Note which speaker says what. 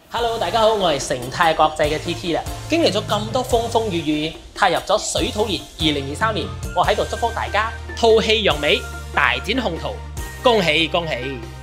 Speaker 1: Hello， 大家好，我係成泰國際嘅 TT 啦。經歷咗咁多風風雨雨，踏入咗水土年2023年，我喺度祝福大家吐氣揚眉，大展宏圖，恭喜恭喜！